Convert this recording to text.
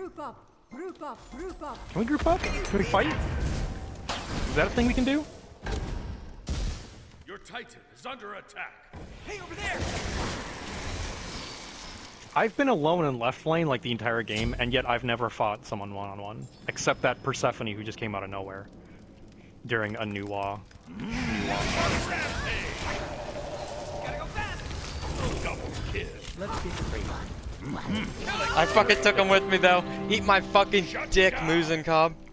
Group up. Group up. Group up. Can we group up? Can we fight? Is that a thing we can do? Your Titan is under attack. Hey, over there! I've been alone in left lane like the entire game, and yet I've never fought someone one-on-one. Except that Persephone who just came out of nowhere. During a new law. Gotta go fast! Double kill. Let's get ready. I fucking took him with me though. Eat my fucking dick, Muzen Cobb.